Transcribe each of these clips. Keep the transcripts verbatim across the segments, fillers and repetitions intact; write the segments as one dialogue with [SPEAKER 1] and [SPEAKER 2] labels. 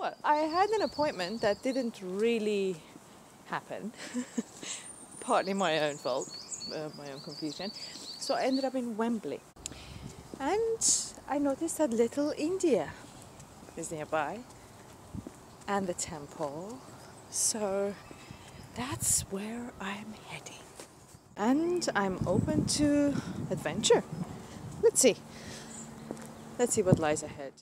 [SPEAKER 1] Well, I had an appointment that didn't really happen. Partly my own fault, uh, my own confusion. So I ended up in Wembley. And I noticed that Little India is nearby. And the temple. So that's where I'm heading. And I'm open to adventure. Let's see. Let's see what lies ahead.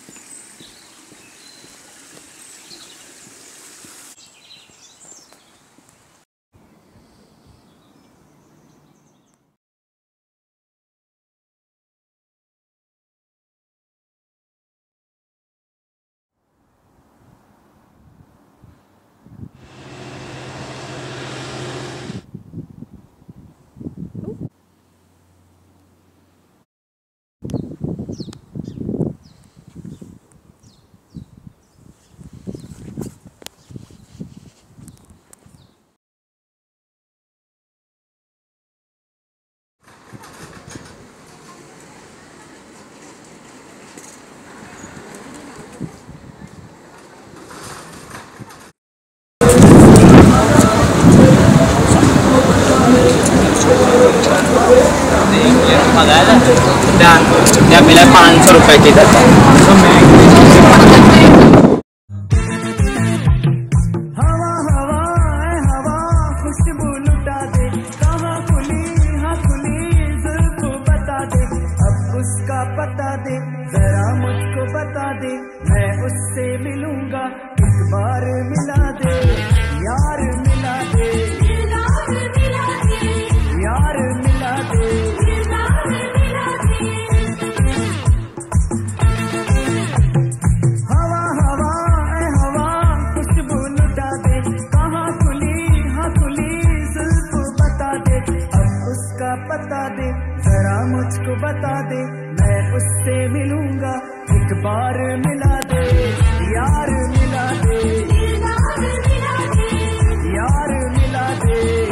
[SPEAKER 2] या मिला पाँच सौ रुपए की हवा हवा हवा खुशबू लुटा दे कहाँ खुली हाँ खुली जुल्फ बता दे अब उसका पता दे जरा मुझको बता दे मैं उससे मिलूंगा एक बार मिला दे यार मिला दे यार मिला दे बता दे जरा मुझको बता दे मैं उससे मिलूंगा एक बार मिला दे यार मिला दे यार मिला दे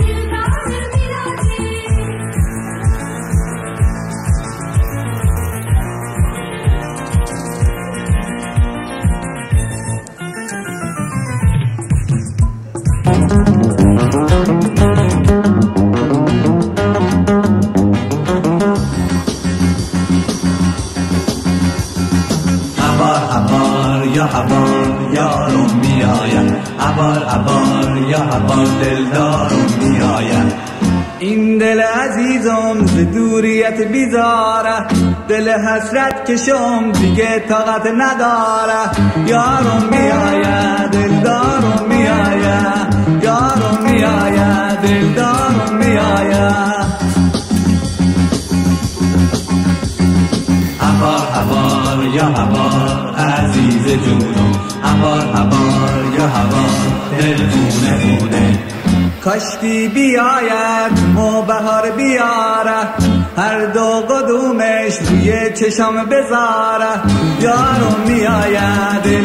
[SPEAKER 3] عبار یارم میآید عبار عبار یا عبار دلدارم میآید
[SPEAKER 2] این دل عزیزم ز دوریت بیزاره دل حسرت کشم دیگه طاقت نداره یارم میآید دلدارم میآید یارم میآید دلدارم میآید
[SPEAKER 3] عبار عبار یا عبار عزیز جونم عبار عبار یا عبار دل خونه خونه
[SPEAKER 2] کاشکی بیاید مو بهار بیاره هر دو قدومش روی چشم بذاره یارم میآید